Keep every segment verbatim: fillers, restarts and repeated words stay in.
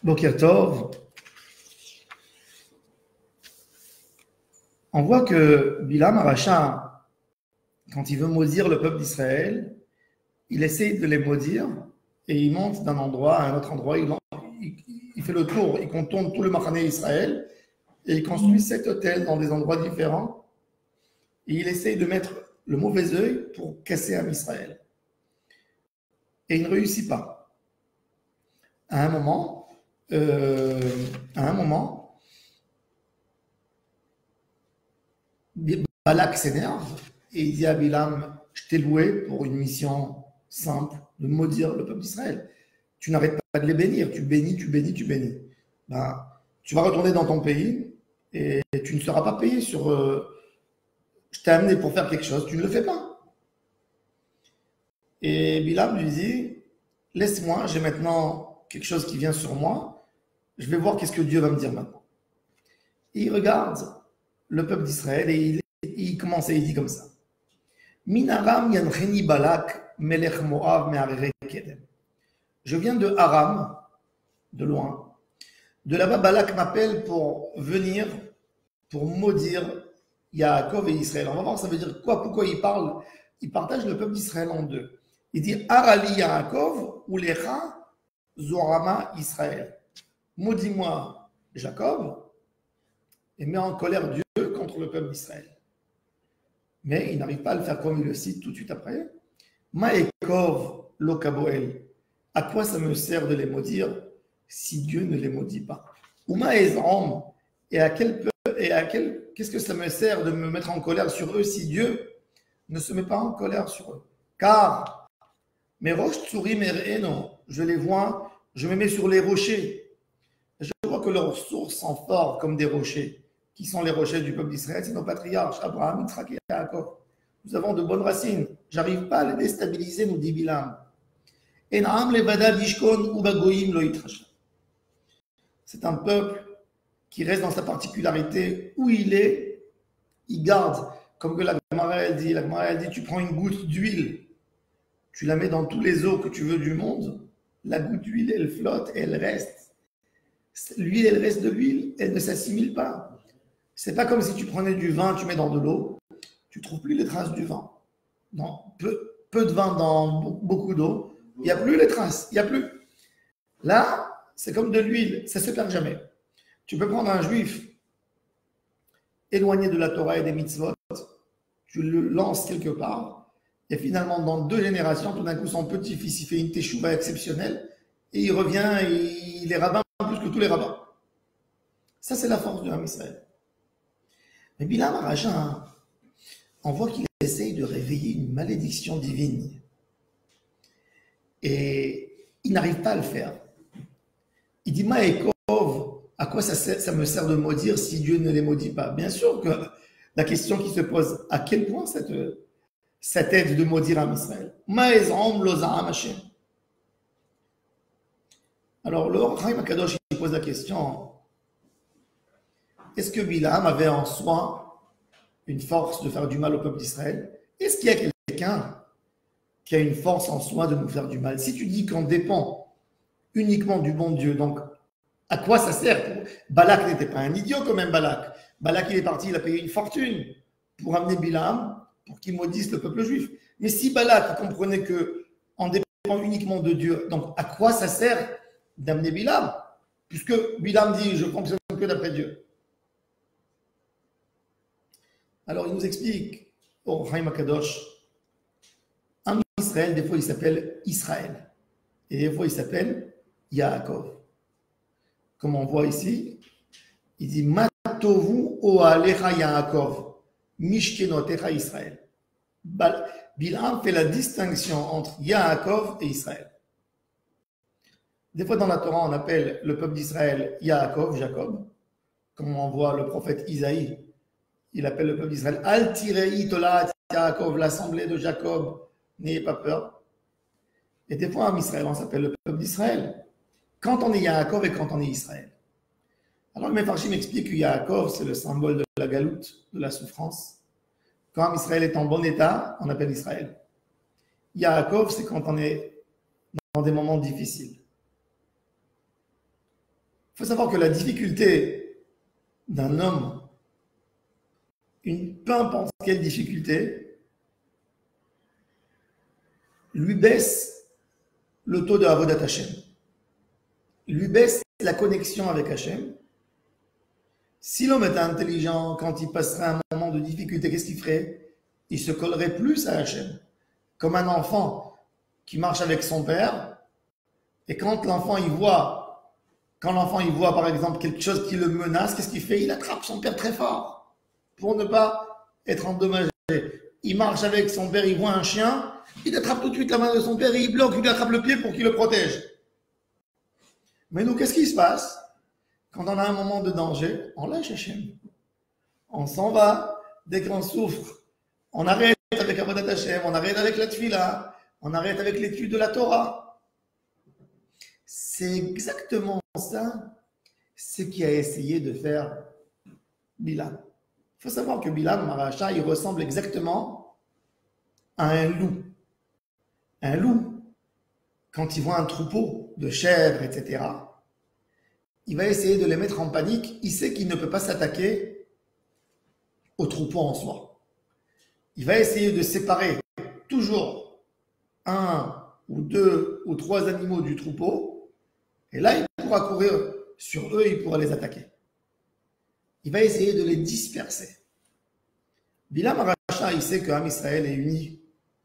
Boker Tov. On voit que Bilam Aracha, quand il veut maudire le peuple d'Israël, il essaie de les maudire et il monte d'un endroit à un autre endroit. Il, il, il fait le tour, il contourne tout le Machané Israël et il construit sept hôtels dans des endroits différents. Et il essaie de mettre le mauvais œil pour casser Am Israël. Et il ne réussit pas. À un moment, euh, à un moment, Balak s'énerve et il dit à Bilam, je t'ai loué pour une mission simple de maudire le peuple d'Israël. Tu n'arrêtes pas de les bénir, tu bénis, tu bénis, tu bénis. Ben, tu vas retourner dans ton pays et tu ne seras pas payé sur... Euh, je t'ai amené pour faire quelque chose, tu ne le fais pas. Et Bilam lui dit, laisse-moi, j'ai maintenant quelque chose qui vient sur moi, je vais voir qu'est-ce que Dieu va me dire maintenant. Et il regarde le peuple d'Israël et il, il commence et il dit comme ça. Minaram yancheni Balak melech Moav me'arere kedem. Je viens de Aram, de loin. De là-bas, Balak m'appelle pour venir, pour maudire Yaakov et Israël. On va voir ça veut dire quoi, pourquoi il parle. Il partage le peuple d'Israël en deux. Il dit Arali Yaakov ou Lecha Zorama Israël. Maudis-moi Jacob et mets en colère Dieu contre le peuple d'Israël. Mais il n'arrive pas à le faire comme il le cite tout de suite après. Maekov Lokaboel. À quoi ça me sert de les maudire si Dieu ne les maudit pas? Ou Maezram. Et à quel et à quel qu'est-ce que ça me sert de me mettre en colère sur eux si Dieu ne se met pas en colère sur eux? Car mes roches tsurim ereno, je les vois, je me mets sur les rochers. Je vois que leurs sources sont fortes comme des rochers. Qui sont les rochers du peuple d'Israël? C'est nos patriarches, Abraham, Yitzhak et Yaakov. Nous avons de bonnes racines. J'arrive pas à les déstabiliser, nous dit Bilam. C'est un peuple qui reste dans sa particularité où il est, il garde, comme que la Gemara elle dit, la Gemara elle dit, tu prends une goutte d'huile, tu la mets dans tous les eaux que tu veux du monde, la goutte d'huile elle flotte et elle reste. L'huile elle reste de l'huile, elle ne s'assimile pas. C'est pas comme si tu prenais du vin, tu mets dans de l'eau, tu trouves plus les traces du vin. Dans peu, peu de vin dans beaucoup d'eau, il n'y a plus les traces, il n'y a plus. Là, c'est comme de l'huile, ça ne se perd jamais. Tu peux prendre un juif éloigné de la Torah et des mitzvot, tu le lances quelque part, et finalement, dans deux générations, tout d'un coup, son petit-fils, il fait une teshuva exceptionnelle, et il revient, et il est rabbin plus que tous les rabbins. Ça, c'est la force de l'Am Israël. Mais Bilam Aracha, on voit qu'il essaye de réveiller une malédiction divine. Et il n'arrive pas à le faire. Il dit, Maekov, à quoi ça, sert, ça me sert de maudire si Dieu ne les maudit pas? Bien sûr que la question qui se pose, à quel point cette, cette aide de maudire Am Israël? Maezram loza'am Hashem. Alors, le Chaim HaKadosh, il pose la question, est-ce que Bilam avait en soi une force de faire du mal au peuple d'Israël? Est-ce qu'il y a quelqu'un qui a une force en soi de nous faire du mal? Si tu dis qu'on dépend uniquement du bon Dieu, donc à quoi ça sert? Balak n'était pas un idiot quand même, Balak. Balak, il est parti, il a payé une fortune pour amener Bilam, pour qu'il maudisse le peuple juif. Mais si Balak comprenait qu'on dépend uniquement de Dieu, donc à quoi ça sert d'amener Bilam? Puisque Bilam dit, je ne fonctionne que d'après Dieu. Alors, il nous explique, au Chaim HaKadosh, un Israël, des fois, il s'appelle Israël. Et des fois, il s'appelle Yaakov. Comme on voit ici, il dit, Matovu oalecha Yaakov, mishkenotecha Israël. Bilam fait la distinction entre Yaakov et Israël. Des fois, dans la Torah, on appelle le peuple d'Israël Yaakov, Jacob. Comme on voit le prophète Isaïe, il appelle le peuple d'Israël Al-Tirei Tolat Yaakov, l'assemblée de Jacob, n'ayez pas peur. Et des fois, en Israël, on s'appelle le peuple d'Israël. Quand on est Yaakov et quand on est Israël. Alors, le Mefarshim explique que Yaakov, c'est le symbole de la galoute, de la souffrance. Quand Israël est en bon état, on appelle Israël. Yaakov, c'est quand on est dans des moments difficiles. faut savoir que la difficulté d'un homme, une, peu importe quelle difficulté, lui baisse le taux de Avodat Hashem, lui baisse la connexion avec Hashem. Si l'homme était intelligent, quand il passerait un moment de difficulté, qu'est-ce qu'il ferait? Il se collerait plus à Hashem. Comme un enfant qui marche avec son père, et quand l'enfant il voit, quand l'enfant il voit par exemple quelque chose qui le menace, qu'est-ce qu'il fait? Il attrape son père très fort pour ne pas être endommagé. Il marche avec son père, il voit un chien, il attrape tout de suite la main de son père et il bloque, il lui attrape le pied pour qu'il le protège. Mais nous, qu'est-ce qui se passe? Quand on a un moment de danger, on lâche Hashem. On s'en va. Dès qu'on souffre, on arrête avec Avodat Hashem, on arrête avec la Tfila, on arrête avec l'étude de la Torah. C'est exactement ça, ce qui a essayé de faire Bilam. Il faut savoir que Bilam, Maracha, il ressemble exactement à un loup. Un loup, quand il voit un troupeau de chèvres, et cetera, il va essayer de les mettre en panique. Il sait qu'il ne peut pas s'attaquer au troupeau en soi. Il va essayer de séparer toujours un ou deux ou trois animaux du troupeau. Et là, il pourra courir sur eux et il pourra les attaquer. Il va essayer de les disperser. Bilam Aracha, il sait que Am Israël est uni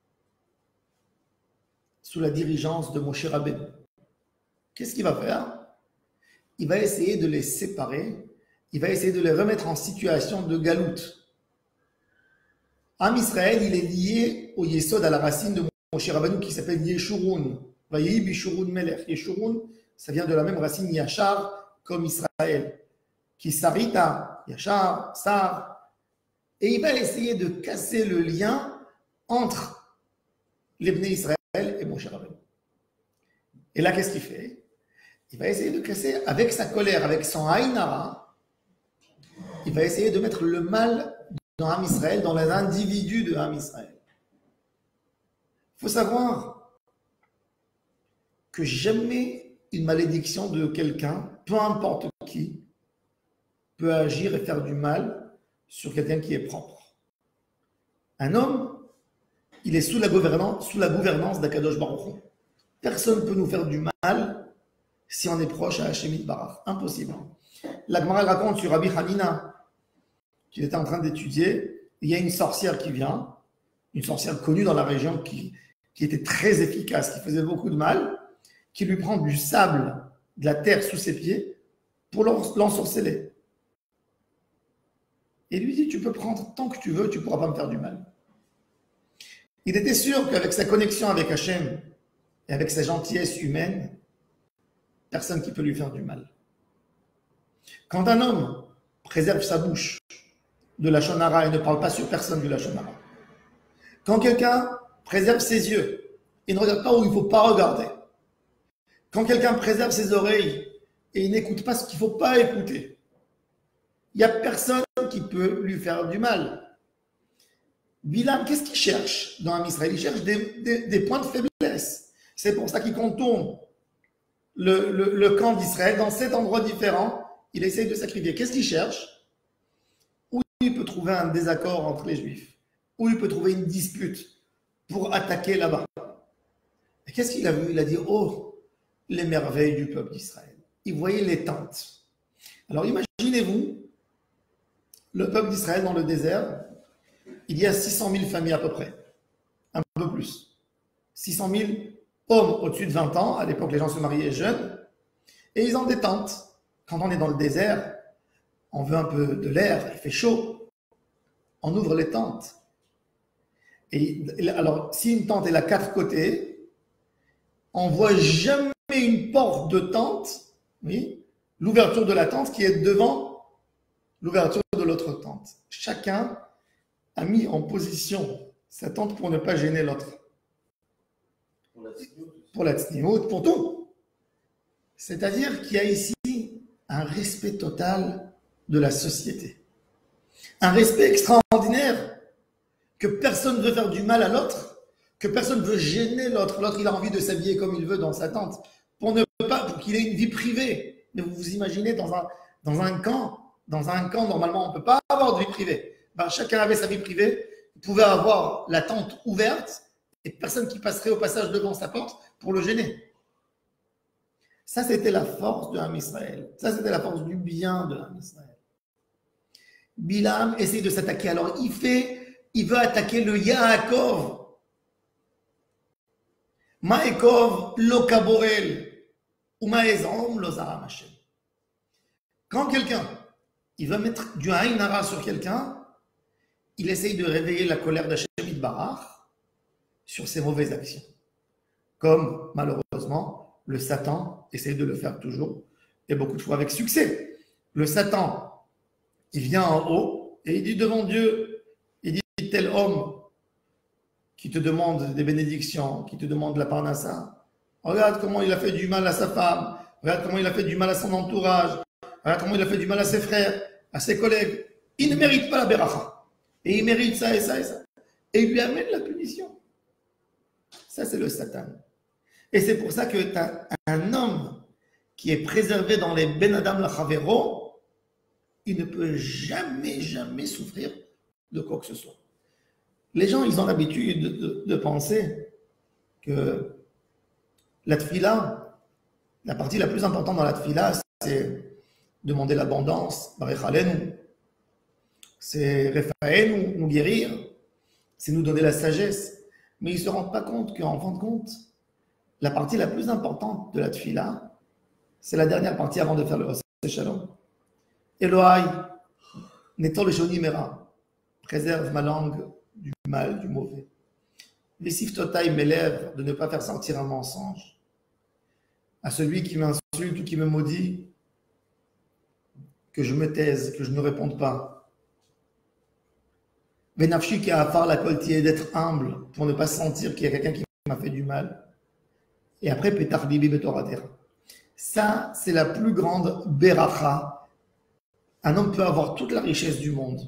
sous la dirigeance de Moshe Rabbeinu. Qu'est-ce qu'il va faire? Il va essayer de les séparer, il va essayer de les remettre en situation de galoute. Am Israël, il est lié au Yesod, à la racine de Moshe Rabbeinu qui s'appelle Yeshurun. Vayehi Bishurun Melech. Yeshurun, ça vient de la même racine Yachar, comme Israël. Qui Sarita, Yachar, Sar. Et il va essayer de casser le lien entre les Bnei Israël et Moshe Rabbeinu. Et là, qu'est-ce qu'il fait? Il va essayer de casser avec sa colère, avec son Aïnara. Il va essayer de mettre le mal dans Am Israël, dans les individus de Am Israël. Il faut savoir que jamais une malédiction de quelqu'un, peu importe qui, peut agir et faire du mal sur quelqu'un qui est propre. Un homme, il est sous la gouvernance, sous la gouvernance d'Akadosh Baruch Hu. Personne ne peut nous faire du mal si on est proche à Hashem Yitbarach. Impossible. La Gemara raconte sur Rabbi Hanina, qu'il était en train d'étudier. Il y a une sorcière qui vient, une sorcière connue dans la région qui, qui était très efficace, qui faisait beaucoup de mal, qui lui prend du sable, de la terre sous ses pieds pour l'ensorceler. Et lui dit, tu peux prendre tant que tu veux, tu ne pourras pas me faire du mal. Il était sûr qu'avec sa connexion avec Hashem et avec sa gentillesse humaine, personne qui peut lui faire du mal. Quand un homme préserve sa bouche de la Lachon Hara et ne parle pas sur personne du Lachon Hara, quand quelqu'un préserve ses yeux et ne regarde pas où il ne faut pas regarder, quand quelqu'un préserve ses oreilles et il n'écoute pas ce qu'il ne faut pas écouter, il n'y a personne qui peut lui faire du mal. Bilam, qu'est-ce qu'il cherche dans Am Israël? Il cherche des, des, des points de faiblesse. C'est pour ça qu'il contourne le, le, le camp d'Israël dans sept endroits différents. Il essaye de sacrifier. Qu'est-ce qu'il cherche? Où il peut trouver un désaccord entre les Juifs, où il peut trouver une dispute pour attaquer là-bas. Et qu'est-ce qu'il a vu? Il a dit, oh, les merveilles du peuple d'Israël. Il voyait les tentes. Alors imaginez-vous, le peuple d'Israël dans le désert, il y a six cent mille familles à peu près, un peu plus. six cent mille hommes au-dessus de vingt ans, à l'époque les gens se mariaient jeunes, et ils ont des tentes. Quand on est dans le désert, on veut un peu de l'air, il fait chaud, on ouvre les tentes. Et alors, si une tente est à quatre côtés, on ne voit jamais une porte de tente, oui, l'ouverture de la tente qui est devant l'ouverture de l'autre tente. Chacun a mis en position sa tente pour ne pas gêner l'autre. Pour la tsniout, pour tout. C'est-à-dire qu'il y a ici un respect total de la société. Un respect extraordinaire, que personne ne veut faire du mal à l'autre, que personne ne veut gêner l'autre. L'autre, il a envie de s'habiller comme il veut dans sa tente, pour ne pas, pour qu'il ait une vie privée. Mais vous vous imaginez dans un, dans un camp, dans un camp, normalement, on ne peut pas avoir de vie privée. Ben, chacun avait sa vie privée. Il pouvait avoir la tente ouverte et personne qui passerait au passage devant sa porte pour le gêner. Ça, c'était la force de l'âme Israël. Ça, c'était la force du bien de l'âme Israël. Bilam essaye de s'attaquer. Alors, il fait, il veut attaquer le Yaakov. Ma'ekov lo kaborel ou ma'ezom lo zaram Hashem. Quand quelqu'un, il va mettre du Aïn Hara sur quelqu'un, il essaye de réveiller la colère d'Hashem Yitbarach sur ses mauvaises actions. Comme, malheureusement, le Satan essaye de le faire toujours, et beaucoup de fois avec succès. Le Satan, il vient en haut, et il dit devant Dieu, il dit, tel homme qui te demande des bénédictions, qui te demande la parnassa, regarde comment il a fait du mal à sa femme, regarde comment il a fait du mal à son entourage, regarde comment il a fait du mal à ses frères, à ses collègues. Il ne mérite pas la beracha. Et il mérite ça et ça et ça. Et il lui amène la punition. Ça, c'est le Satan. Et c'est pour ça que tu as un homme qui est préservé dans les Ben Adam Lachavero, il ne peut jamais, jamais souffrir de quoi que ce soit. Les gens, ils ont l'habitude de, de, de penser que la tfila, la partie la plus importante dans la tfila, c'est demander l'abondance, Barechalenu, c'est Refaenu, nous guérir, c'est nous donner la sagesse. Mais ils ne se rendent pas compte qu'en fin de compte, la partie la plus importante de la tfila, c'est la dernière partie avant de faire le Oseh Shalom. Elohai, Netor le Shoni Mera, préserve ma langue du mal, du mauvais. Vessif Totaï, mes lèvres, de ne pas faire sortir un mensonge. À celui qui m'insulte ou qui me maudit, que je me taise, que je ne réponde pas. Benafshi qui a à faire la coltier, d'être humble pour ne pas sentir qu'il y a quelqu'un qui m'a fait du mal. Et après, Petar Bibi Betoradera. Ça, c'est la plus grande beracha. Un homme peut avoir toute la richesse du monde.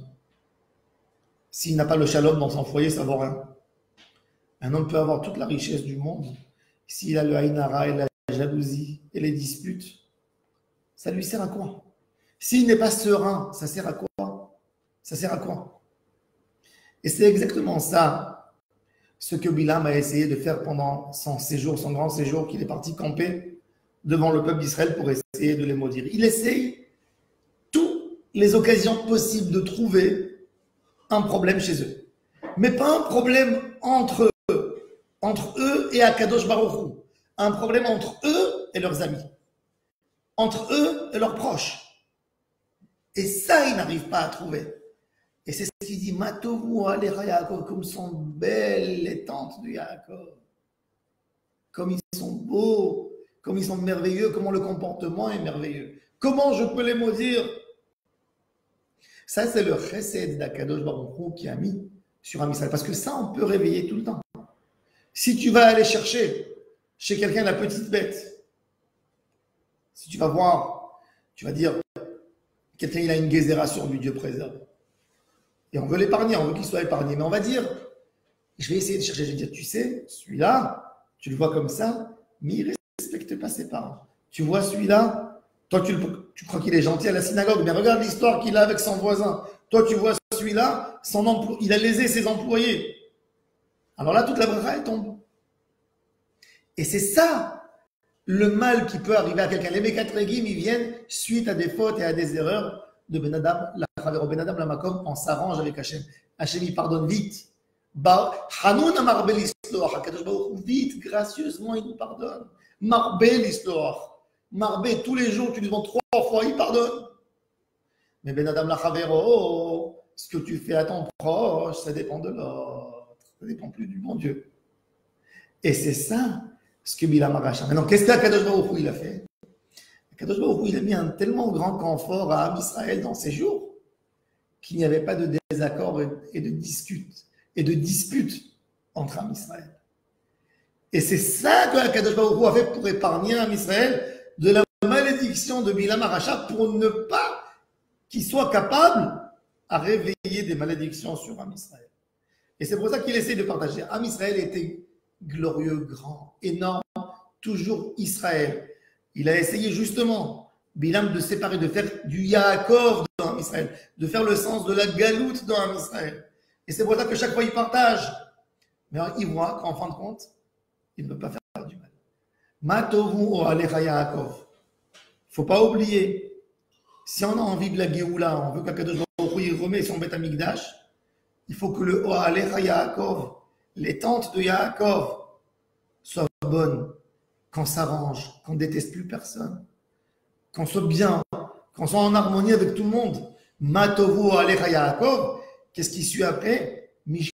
S'il n'a pas le shalom dans son foyer, ça ne vaut rien. Un homme peut avoir toute la richesse du monde. S'il a le Aïn Hara et la jalousie et les disputes, ça lui sert à quoi? S'il n'est pas serein, ça sert à quoi? Ça sert à quoi? Et c'est exactement ça, ce que Bilam a essayé de faire pendant son séjour, son grand séjour, qu'il est parti camper devant le peuple d'Israël pour essayer de les maudire. Il essaye toutes les occasions possibles de trouver un problème chez eux. Mais pas un problème entre eux, entre eux et Akadosh Baruch Hu. Un problème entre eux et leurs amis. Entre eux et leurs proches. Et ça, ils n'arrivent pas à trouver. Et c'est ce qu'il dit, Matovu Alecha Yaakov, comme sont belles les tentes de Yaakov. Comme ils sont beaux, comme ils sont merveilleux, comment le comportement est merveilleux. Comment je peux les maudire? Ça, c'est le chesed d'Akadosh Baruch Hu qui a mis sur Am Israël. Parce que ça, on peut réveiller tout le temps. Si tu vas aller chercher chez quelqu'un la petite bête, si tu vas voir, tu vas dire, quelqu'un il a une gézéra sur lui, Dieu préserve. Et on veut l'épargner, on veut qu'il soit épargné. Mais on va dire, je vais essayer de chercher, je vais dire, tu sais, celui-là, tu le vois comme ça, mais il ne respecte pas ses parents. Tu vois celui-là, toi tu, le, tu crois qu'il est gentil à la synagogue, mais regarde l'histoire qu'il a avec son voisin. Toi tu vois celui-là, son emploi, il a lésé ses employés. Alors là, toute la bracha elle tombe. Et c'est ça, le mal qui peut arriver à quelqu'un. Les Mekatregim, ils viennent suite à des fautes et à des erreurs de Ben Adam, la Chavero Ben Adam, la Makom, on s'arrange avec Hachem. Hachem, il pardonne vite. Hanoun Marbel Histoire, Hakadosh Baruch Hu, vite, gracieusement, il nous pardonne. Marbel Histoire. Marbel, tous les jours, tu lui demandes trois fois, il pardonne. Mais Ben Adam, la Chavero, ce que tu fais à ton proche, ça dépend de l'autre. Ça dépend plus du bon Dieu. Et c'est ça, ce que Bilam a racheté. Maintenant, qu'est-ce qu'Hakadosh Baruch Hu, il a fait? Kadosh Baruch Hu, il a mis un tellement grand confort à Am Israël dans ses jours qu'il n'y avait pas de désaccord et de dispute et de dispute entre Am Israël. Et c'est ça que Kadosh Baruch Hu a fait pour épargner Am Israël de la malédiction de Bilam Aracha pour ne pas qu'il soit capable à réveiller des malédictions sur Am Israël. Et c'est pour ça qu'il essaie de partager. Am Israël était glorieux, grand, énorme, toujours Israël. Il a essayé justement Bilam de séparer, de faire du Yaakov dans Israël, de faire le sens de la galoute dans Israël. Et c'est pour ça que chaque fois il partage. Mais il voit qu'en fin de compte, il ne peut pas faire du mal. Matovu o alecha Yaakov. Il ne faut pas oublier, si on a envie de la Géoula, on veut qu'Akadosh Baruch Hu il remet son Beth Amikdash, il faut que le o alecha Yaakov, les tentes de Yaakov, soient bonnes, qu'on s'arrange, qu'on ne déteste plus personne, qu'on soit bien, qu'on soit en harmonie avec tout le monde. Matovu o alecha Yaakov, qu'est-ce qui suit après?